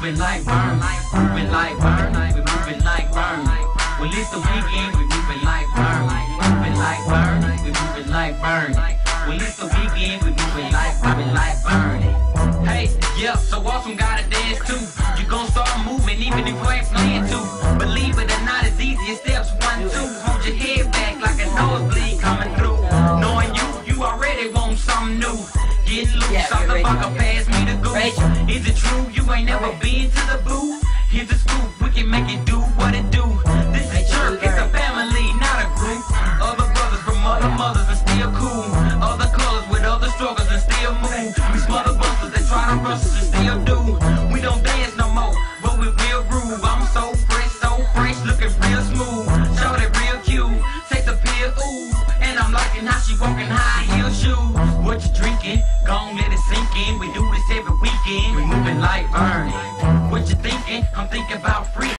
moving like burn, moving like burn, we moving like burn. Well, it's the weekend, we moving like burn, moving like burn, we moving like burn. Well, it's the weekend, we moving like burn. Hey, yeah, so awesome, gotta dance too. You gon' start moving even if you ain't playing to. Believe it or not, it's easy. Steps 1, 2. Hold your head back like a nosebleed coming through. Knowing you already want something new. Getting loose, off the bucket, pass me the goose. Is it true you ain't never been to the booth? Here's the scoop, we can make it do what it do. This is church, it's a family, not a group. Other brothers from other mothers are still cool. Other colors with other struggles and still move. We smother busters that try to rush us and still do. We don't dance no more, but we will groove. I'm so fresh, looking real smooth. Shout it real cute, take the pill, ooh. And I'm liking how she walking high heel shoes. What you drinking? Gon' let it sink in. We do this every weekend. We moving like burn. What you thinking? I'm thinking about free.